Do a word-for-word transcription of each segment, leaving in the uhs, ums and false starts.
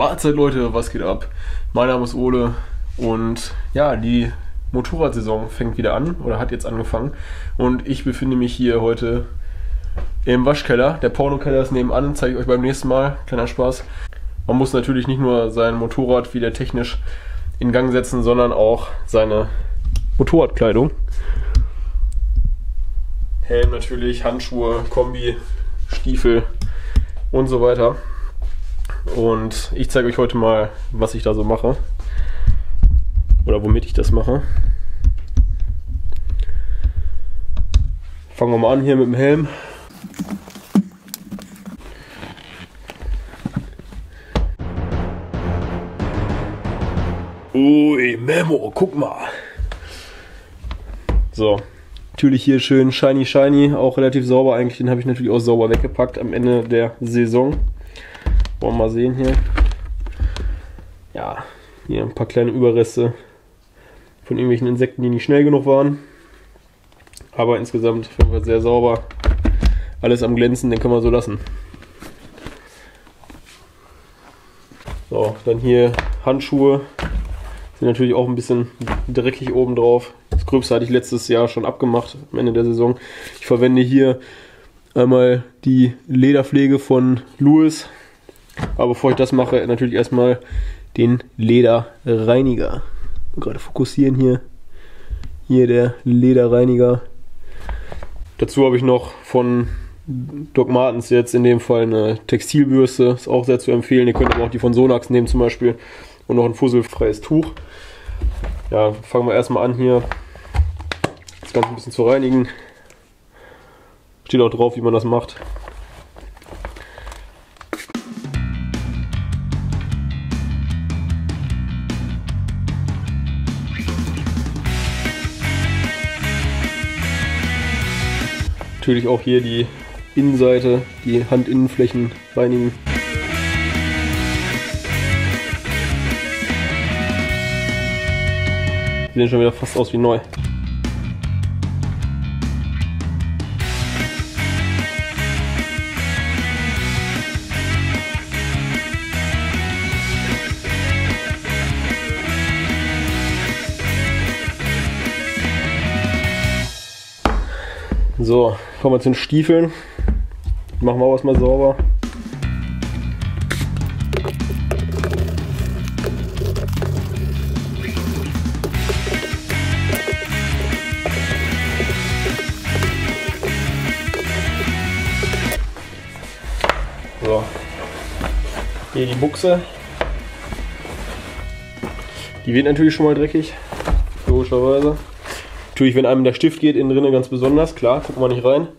Mahlzeit Leute, was geht ab? Mein Name ist Ole und ja, die Motorradsaison fängt wieder an oder hat jetzt angefangen und ich befinde mich hier heute im Waschkeller. Der Pornokeller ist nebenan, zeige ich euch beim nächsten Mal, kleiner Spaß. Man muss natürlich nicht nur sein Motorrad wieder technisch in Gang setzen, sondern auch seine Motorradkleidung. Helm natürlich, Handschuhe, Kombi, Stiefel und so weiter. Und ich zeige euch heute mal, was ich da so mache. Oder womit ich das mache. Fangen wir mal an hier mit dem Helm. Ui, Memo, guck mal. So, natürlich hier schön shiny shiny, auch relativ sauber eigentlich. Den habe ich natürlich auch sauber weggepackt am Ende der Saison. Wollen wir mal sehen hier. Ja, hier ein paar kleine Überreste von irgendwelchen Insekten, die nicht schnell genug waren. Aber insgesamt auf jeden Fall sehr sauber. Alles am Glänzen, den können wir so lassen. So, dann hier Handschuhe. Sind natürlich auch ein bisschen dreckig oben drauf. Das Gröbste hatte ich letztes Jahr schon abgemacht am Ende der Saison. Ich verwende hier einmal die Lederpflege von Lewis. Aber bevor ich das mache, natürlich erstmal den Lederreiniger. Gerade fokussieren hier. Hier der Lederreiniger. Dazu habe ich noch von Doc Martens jetzt in dem Fall eine Textilbürste. Ist auch sehr zu empfehlen. Ihr könnt aber auch die von Sonax nehmen zum Beispiel. Und noch ein fusselfreies Tuch. Ja, fangen wir erstmal an hier das Ganze ein bisschen zu reinigen. Steht auch drauf, wie man das macht. Natürlich auch hier die Innenseite, die Handinnenflächen reinigen. Die sehen schon wieder fast aus wie neu. So, kommen wir zu den Stiefeln. Machen wir auch erstmal sauber. So, hier die Buchse. Die wird natürlich schon mal dreckig, logischerweise. Natürlich, wenn einem der Stift geht, innen drin ganz besonders, klar, gucken wir nicht rein.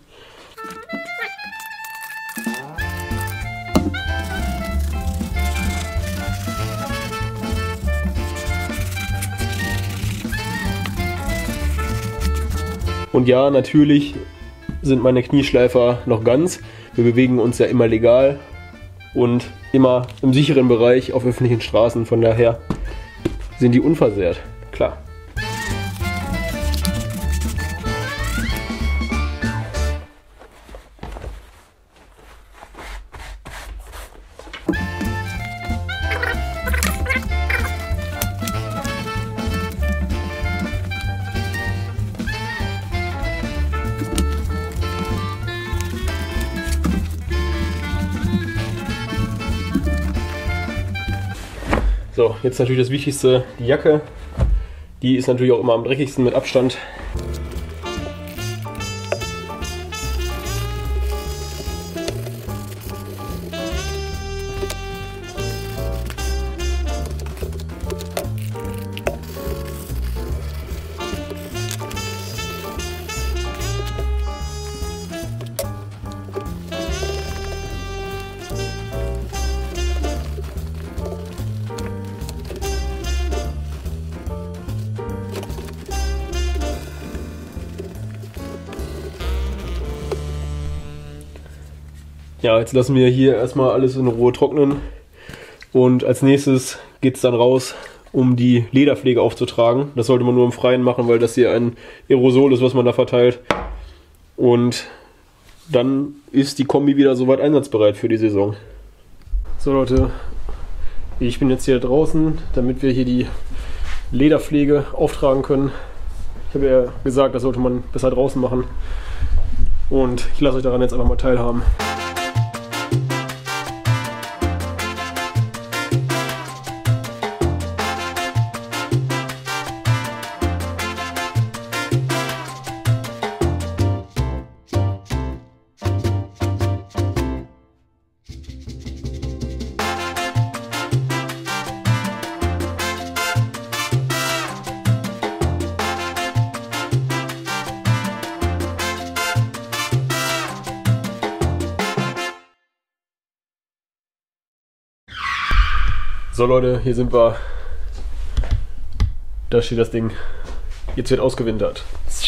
Und ja, natürlich sind meine Knieschleifer noch ganz. Wir bewegen uns ja immer legal und immer im sicheren Bereich auf öffentlichen Straßen. Von daher sind die unversehrt, klar. So, jetzt natürlich das Wichtigste, die Jacke. Die ist natürlich auch immer am dreckigsten mit Abstand. Ja, jetzt lassen wir hier erstmal alles in Ruhe trocknen und als nächstes geht es dann raus, um die Lederpflege aufzutragen. Das sollte man nur im Freien machen, weil das hier ein Aerosol ist, was man da verteilt. Und dann ist die Kombi wieder soweit einsatzbereit für die Saison. So Leute, Ich bin jetzt hier draußen, damit wir hier die Lederpflege auftragen können. Ich habe ja gesagt, das sollte man besser draußen machen. Und ich lasse euch daran jetzt einfach mal teilhaben. So Leute, hier sind wir. Da steht das Ding. Jetzt wird ausgewintert.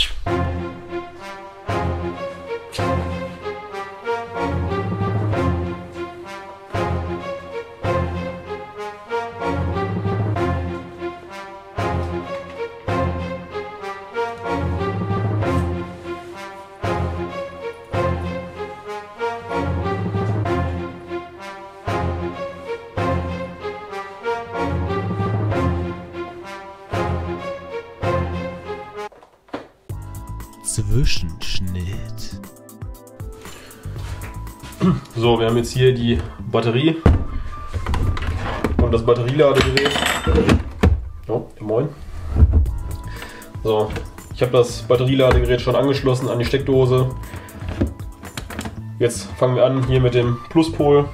Zwischenschnitt. So, wir haben jetzt hier die Batterie und das Batterieladegerät. Oh, moin. So, ich habe das Batterieladegerät schon angeschlossen an die Steckdose. Jetzt fangen wir an hier mit dem Pluspol.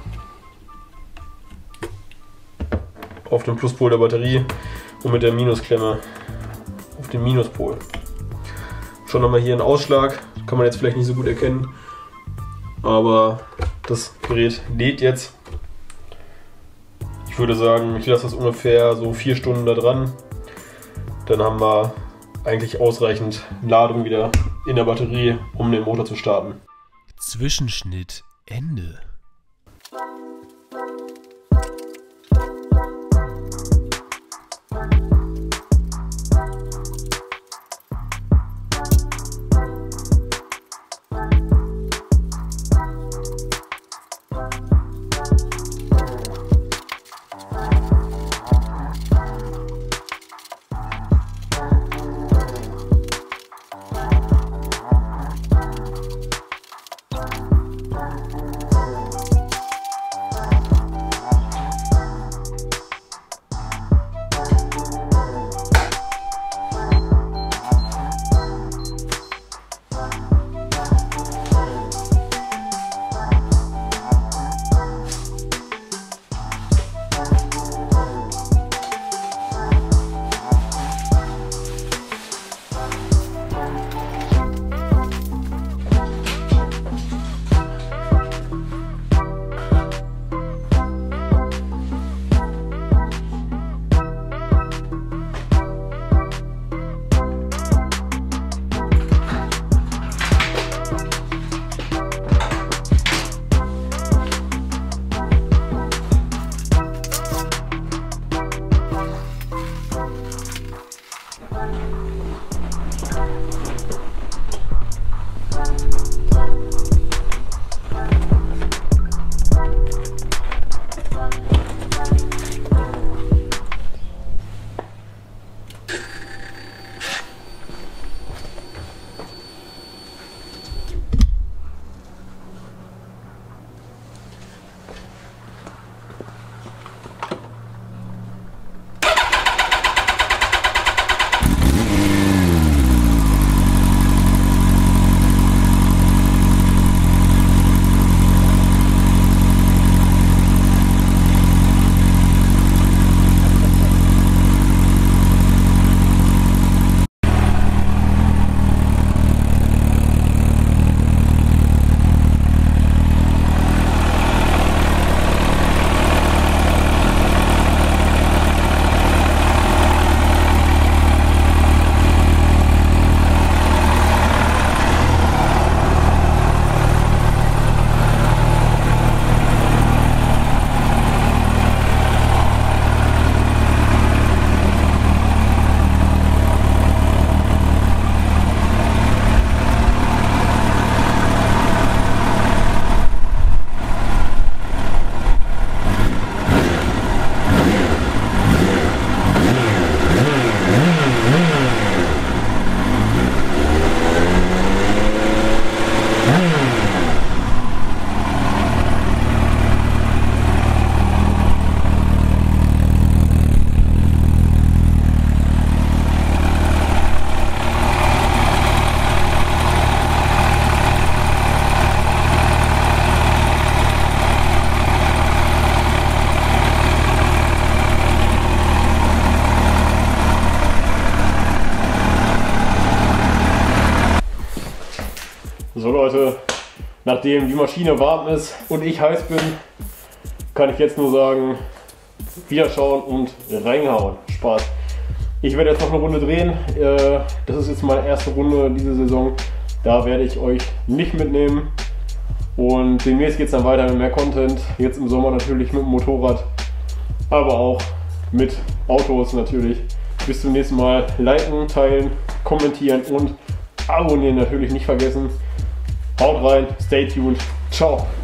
Auf dem Pluspol der Batterie und mit der Minusklemme auf dem Minuspol. Schon nochmal hier ein Ausschlag, kann man jetzt vielleicht nicht so gut erkennen, aber das Gerät lädt jetzt. Ich würde sagen, ich lasse das ungefähr so vier Stunden da dran. Dann haben wir eigentlich ausreichend Ladung wieder in der Batterie, um den Motor zu starten. Zwischenschnitt Ende. So Leute, nachdem die Maschine warm ist und ich heiß bin, kann ich jetzt nur sagen, wiederschauen und reinhauen. Spaß. Ich werde jetzt noch eine Runde drehen. Das ist jetzt meine erste Runde diese Saison. Da werde ich euch nicht mitnehmen. Und demnächst geht es dann weiter mit mehr Content. Jetzt im Sommer natürlich mit dem Motorrad, aber auch mit Autos natürlich. Bis zum nächsten Mal. Liken, teilen, kommentieren und abonnieren natürlich nicht vergessen. Haut rein, stay tuned. Ciao.